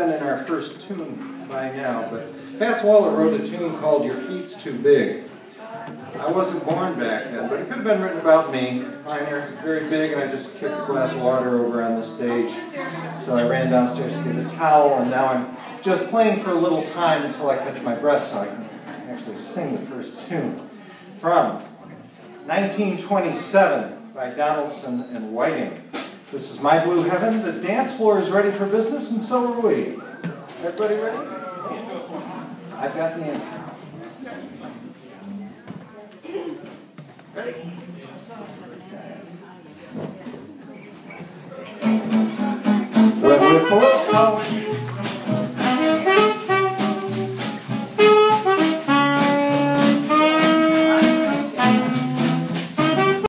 been in our first tune by now, but Fats Waller wrote a tune called Your Feet's Too Big. I wasn't born back then, but it could have been written about me. Mine are very big, and I just kicked a glass of water over on the stage. So I ran downstairs to get a towel, and now I'm just playing for a little time until I catch my breath so I can actually sing the first tune. From 1927 by Donaldson and Whiting. This is My Blue Heaven. The dance floor is ready for business, and so are we. Everybody ready? I've got the intro. Ready? When the poets call